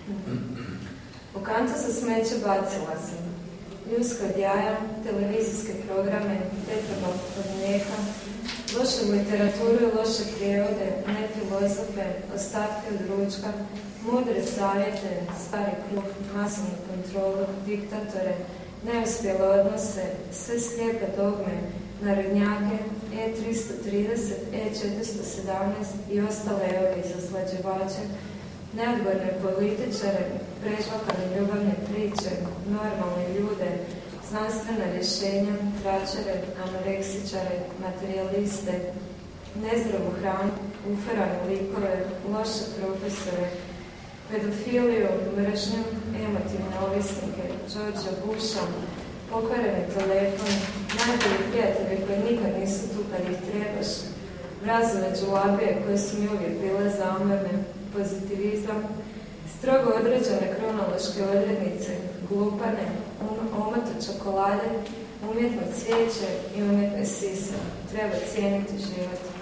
U kantu za smeće bacila sam ljuske od jaja, televizijske programe, tetrabak od mlijeka, lošu literaturu i loše prijevode, ne filozofe, ostatke od ručka, mudre savjete, stari kruh, masovnu kontrolu, diktatore, neuspjele odnose, sve slijepe dogme, narodnjake, E330, E417 i ostale euri zaslađivače, neodgovorne političare, prežvakane ljubavne priče, normalne ljude, znanstvena rješenja, tračare, anoreksičare, materijaliste, nezdravu hranu, uferane likove, loše profesore, pedofiliju, mržnju, emotivne ovisnike, Georgea Busha, pokvareni telefon, najbolji prijatelji koji nikad nisu tu kad ih trebaš, mrazove džulabije koje su mi uvijek bile zamorne, pozitivizam, strogo određene kronološke odrednice, glupane, omoto čokolade, umjetno cvijeće i umjetne sise. Treba cijeniti život.